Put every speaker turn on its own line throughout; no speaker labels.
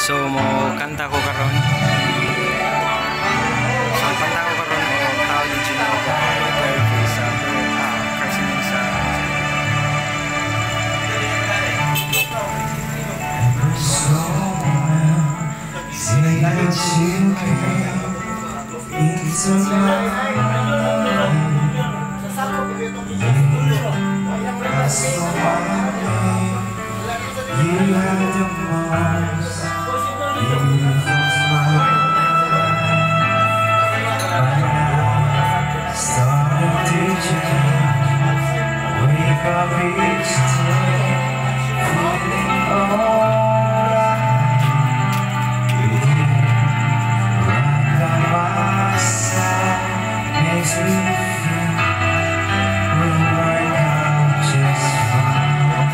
So mo kanta ko karon. So kanta ko karon mo how did you know that therapy sa carcinoma sa
say that you came into my life. That's the one day you had the most beautiful smile. Started to change, wake up each day, feeling alright. Right by my side, makes me feel we'll work out just fine.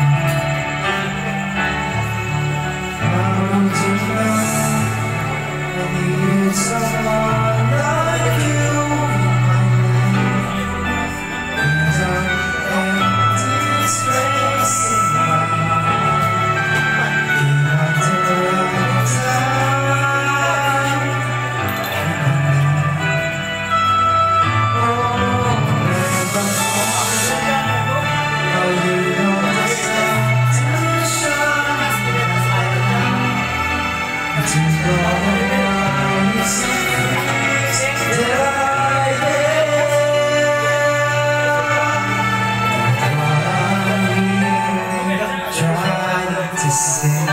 Now tonight, I need someone like you in my life. There's an empty space in my heart. You have the right time. Oh, never forget how you know the sun to shine. To go around the streets that I am. What I really tried to say.